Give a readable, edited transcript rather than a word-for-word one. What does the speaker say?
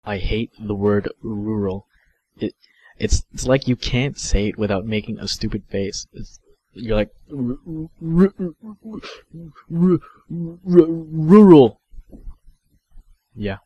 I hate the word rural. It's like you can't say it without making a stupid face. You're like rural. Yeah.